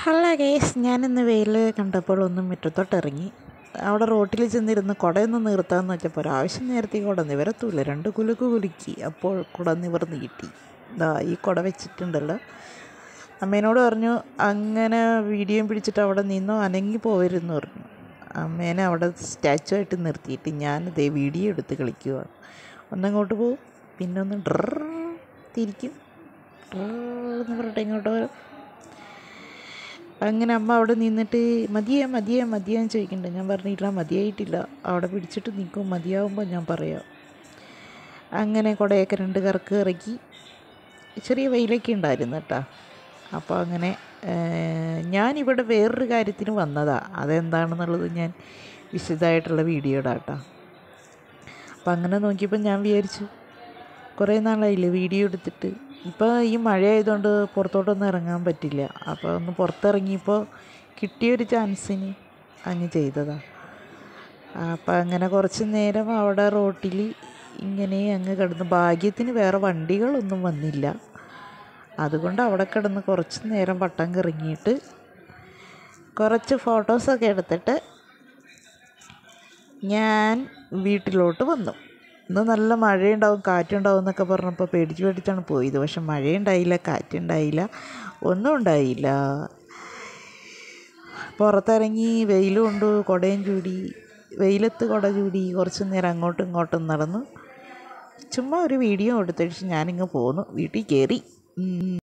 Hello guys, ഞാനിന്ന് വെയിൽ കണ്ടപ്പോൾ ഒന്ന് മുറ്റത്തോട്ടിറങ്ങി. അവിടെ റോട്ടിൽ ചെന്നിരുന്ന് കുടയൊന്ന് നിർത്താമെന്ന് വെച്ചപ്പോൾ ഒരാവശ്യം നേരത്തെ കുട നിവരത്തൂല്ല. 2 കുലുക്ക് കുലുക്കി. അപ്പോൾ കുട നിവർന്ന് കിട്ടി. ഈ കുട വെച്ചിട്ടുണ്ടല്ലോ. അമ്മേനോട് പറഞ്ഞു അങ്ങനെ വീഡിയോയും പിടിച്ചിട്ട് അവിടെ നിന്നോ അനങ്ങി പോവരുതെന്ന് പറഞ്ഞു. അമ്മേനെ അവിടെ സ്റ്റാച്ചു ആയിട്ട് നിർത്തിയിട്ട് ഞാനിതേ വീഡിയോ എടുത്ത് കളിക്കുക. ഒന്നങ്ങോട്ട് പോവും, പിന്നെ ഒന്ന് തിരിക്കും, എന്ന് പറഞ്ഞിട്ട് ഇങ്ങോട്ട് വരും. അങ്ങനെ അമ്മ അവിടെ നിന്നിട്ട് മതിയാന്ന് ചോദിക്കുന്നുണ്ട്. ഞാൻ പറഞ്ഞില്ല, മതിയായിട്ടില്ല, അവിടെ പിടിച്ചിട്ട് നിൽക്കും, മതിയാവുമ്പോൾ ഞാൻ പറയാം. അങ്ങനെ കുടയൊക്കെ 2 കറക്ക് ഇറക്കി. ചെറിയ വെയിലൊക്കെ ഉണ്ടായിരുന്നു കേട്ടോ. അപ്പോൾ അങ്ങനെ ഞാനിവിടെ വേറൊരു കാര്യത്തിന് വന്നതാണ്. അതെന്താണെന്നുള്ളത് ഞാൻ വിശദമായിട്ടുള്ള വീഡിയോ ഇടാം കേട്ടോ. അപ്പം അങ്ങനെ നോക്കിയപ്പോൾ ഞാൻ വിചാരിച്ചു, കുറേ നാളായില്ലേ വീഡിയോ എടുത്തിട്ട്. ഇപ്പോൾ ഈ മഴയായതുകൊണ്ട് പുറത്തോട്ടൊന്നും ഇറങ്ങാൻ പറ്റില്ല. അപ്പോൾ ഒന്ന് പുറത്തിറങ്ങിയപ്പോൾ കിട്ടിയൊരു ചാൻസിന് അങ്ങ് ചെയ്തതാണ്. അപ്പം അങ്ങനെ കുറച്ച് നേരം അവിടെ റോട്ടിൽ ഇങ്ങനെ അങ്ങ് കിടന്ന്. ഭാഗ്യത്തിന് വേറെ വണ്ടികളൊന്നും വന്നില്ല. അതുകൊണ്ട് അവിടെ കിടന്ന് കുറച്ച് നേരം വട്ടം കറങ്ങിയിട്ട് കുറച്ച് ഫോട്ടോസൊക്കെ എടുത്തിട്ട് ഞാൻ വീട്ടിലോട്ട് വന്നു. ഇന്ന് നല്ല മഴയുണ്ടാവും, കാറ്റുണ്ടാവും എന്നൊക്കെ പറഞ്ഞപ്പോൾ പേടിച്ചാണ് പോയത്. പക്ഷെ മഴയുണ്ടായില്ല, കാറ്റുണ്ടായില്ല, ഒന്നും ഉണ്ടായില്ല. പുറത്തിറങ്ങി വെയിൽ കൊണ്ട് കുടയും ചൂടി, വെയിലത്ത് കുട ചൂടി കുറച്ച് നേരം അങ്ങോട്ടും ഇങ്ങോട്ടും നടന്നു. ചുമ്മാ ഒരു വീഡിയോ എടുത്തിട്ട് ഞാനിങ്ങ് പോന്നു, വീട്ടിൽ കയറി.